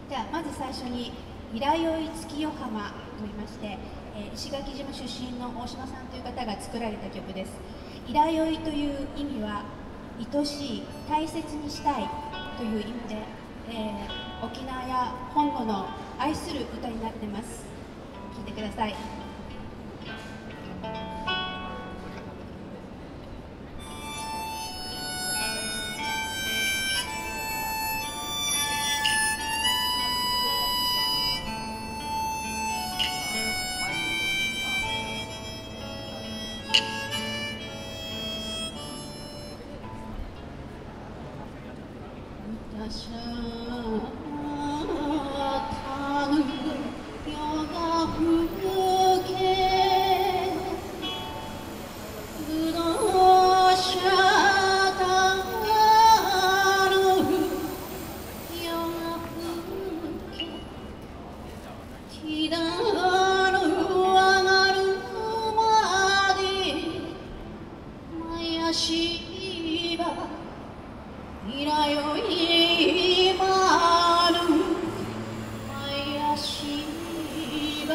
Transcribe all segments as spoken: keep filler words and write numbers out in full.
じゃあまず最初に「いらよい月夜浜」といいまして、えー、石垣島出身の大島さんという方が作られた曲です。いらよいという意味は愛しい、大切にしたいという意味で、えー、沖縄や本土の愛する歌になってます。聴いてください。私はたぬ夜が更けうどしゃたる夜が更けきだる上がるまでまやしばいらよいまるまやしば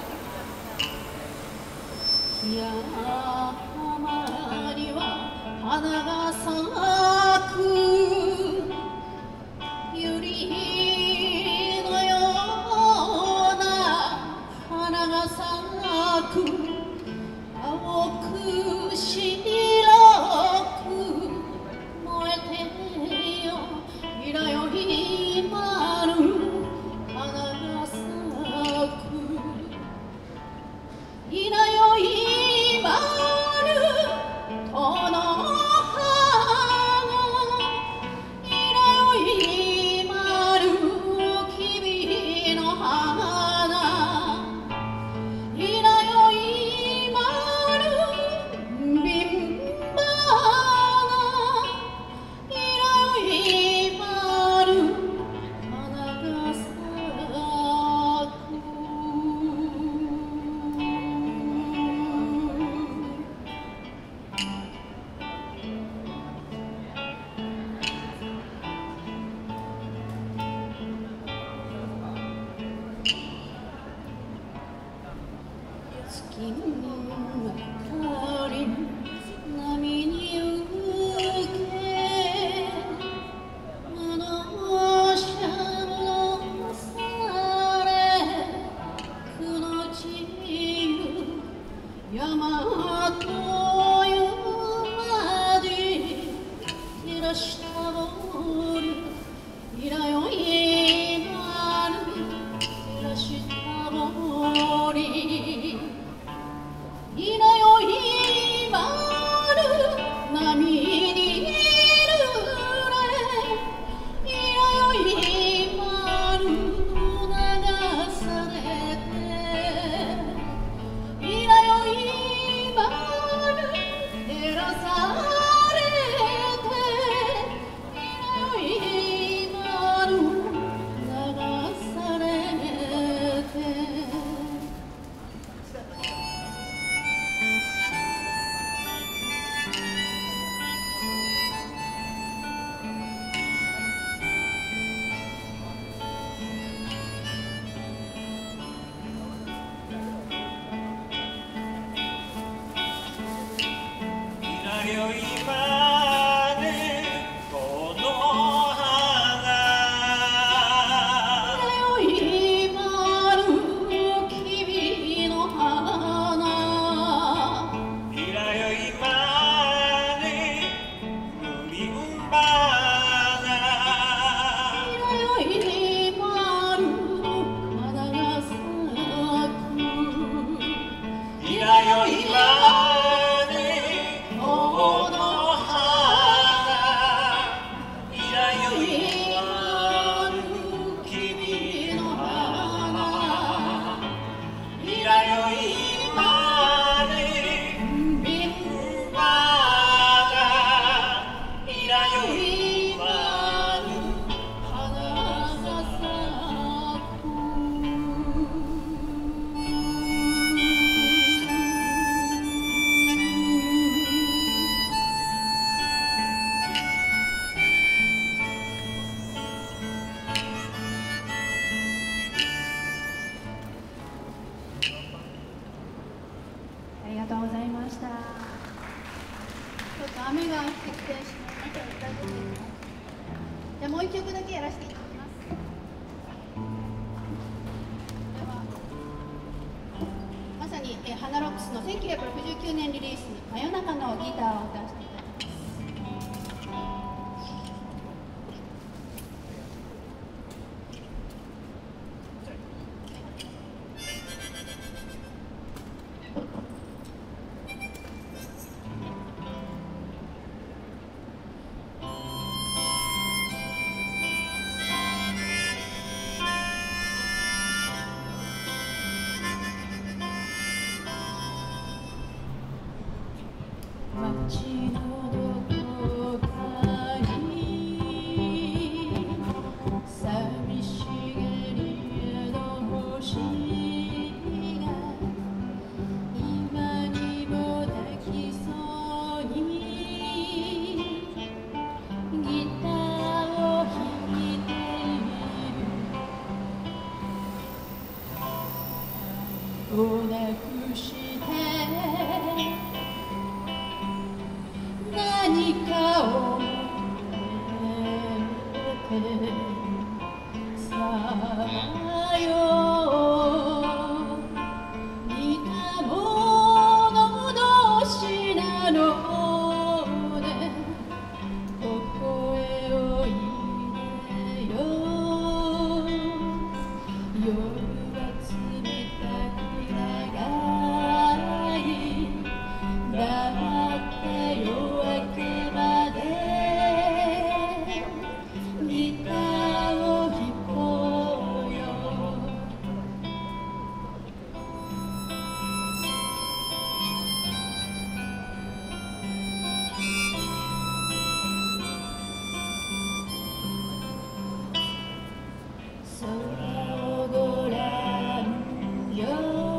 やまには花が咲く百合のような花が咲く青く白く燃えてよいらよいまる花が咲くいらよいまるこの花いらよいまる君の花いらよいまる貧乏月の明かり波に受けあのシャのされくのちゆ山とよまで照らしたぼりいらよいまる照らしたぼりいらよいまる波に濡れいらよいまる流されていらよいまる照らされていらよいまる流されてよいまでこの花いらよいまる君の花いらよいまで海んばいらよいまる花が咲くいらよいまこの花いらよいまる君の花いらよいまるみんながいらよいしてしまいましたので大丈夫ですか？じゃあもう一曲だけやらせていただきます。ではまさに、えー、ハナロックスのせんきゅうひゃくろくじゅうきゅうねんリリース「真夜中のギター」を歌わせていただきます。街のどこかに寂しがり屋の星が今にも泣きそうにギターを弾いているをなくして何かを求めてさまよう似た者同士なのねここへおいでよ夜は冷たく長い黙って夜明けまでギターを弾こうよ空をごらんよ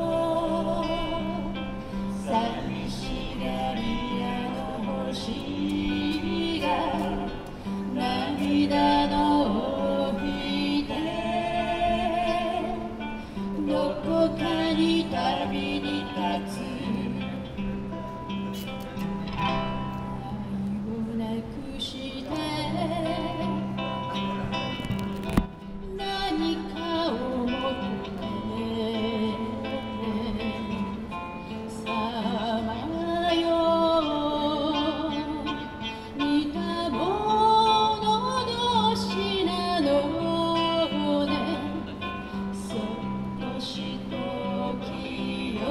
寂しがり屋の星が涙の帯でどこかに旅に立つ愛をなくして何かを求めてさまよう似た者同士なのねそっとしときよ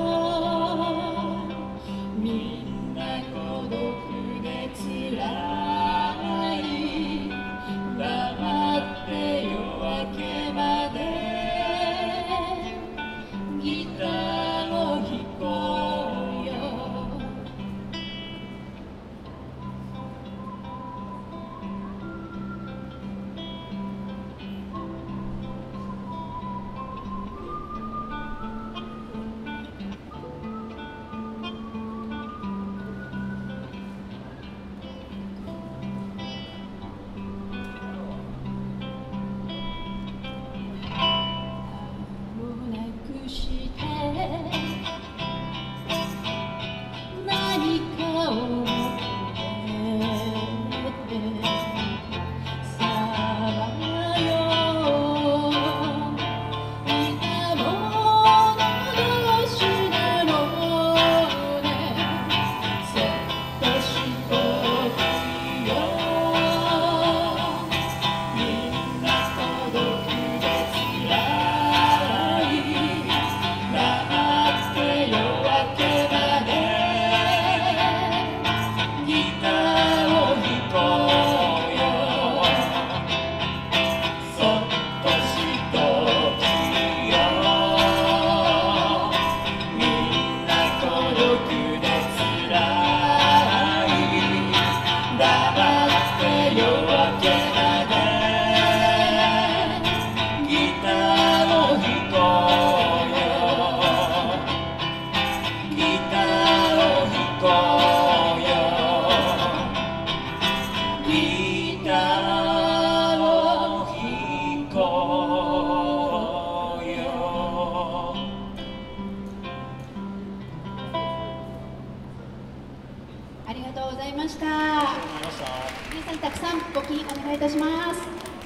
みんな孤独でつらい黙って夜明けまでギターを弾こうよをなくして何かを求めてさまよう似た者同士なのねそっとしときよみんな孤独でつらい黙って夜明けまでギターを弾こうよそっとしときよみんな孤独でつらい黙って夜明けまでギターを弾こうよギターを弾こうよギターを弾こうよありががとうございました。 ありがとうございました。 皆さんたくさん募金お願いいたします。